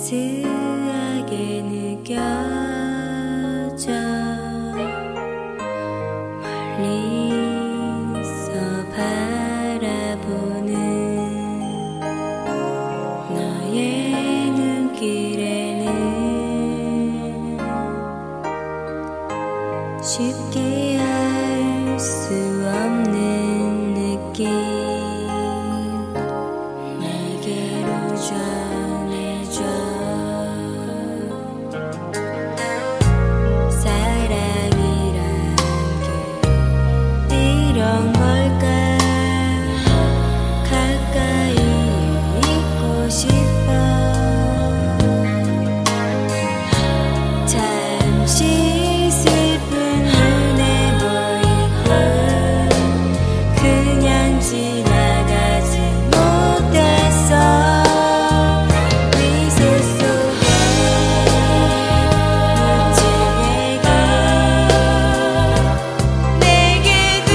스스하게 느껴져 멀리서 바라보는 너의 눈길에는 쉽게 알 수 없는 느낌 내게로 전해줘. 사랑이란 게 이런 걸까? 가까이 있고 싶어. 잠시 슬픈 눈에 보이고 그냥 지나가지 못했어. 미소 속에 묻힌 얘기 내게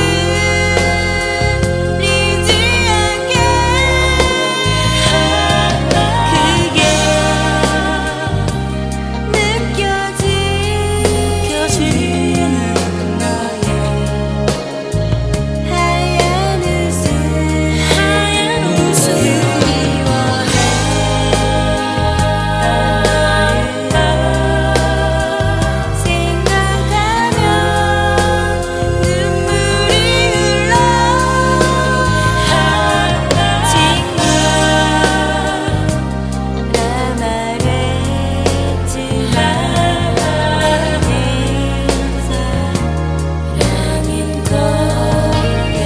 들리지 않게 그게 느껴지는 너의 하얀 웃음 그리워해. 생각하면 눈물이 흘러. 친구라 말했지만 내 사랑인 거야.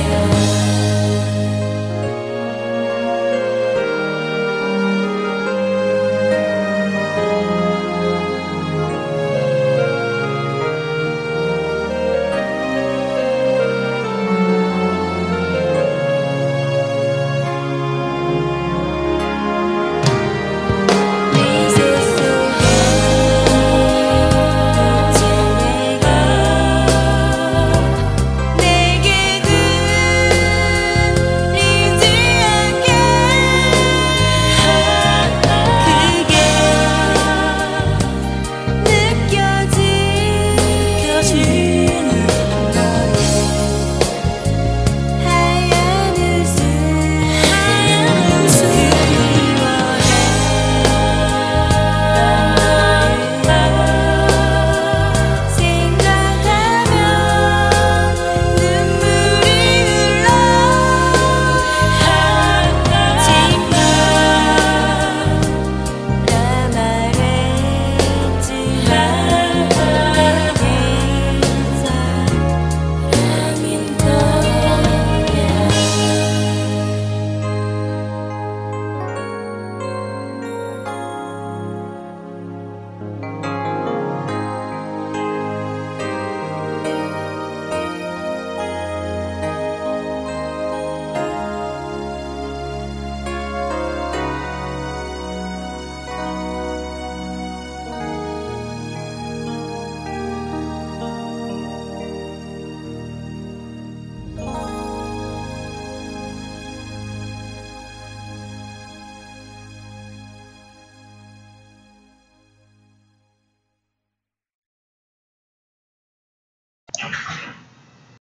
미소 속에 묻힌 얘기 내게 들리지 않게 그게 느껴지는 너의 하얀 웃음 그리워해. 생각하면 눈물이 흘러. 친구라 말했지만 내 사랑인 거야.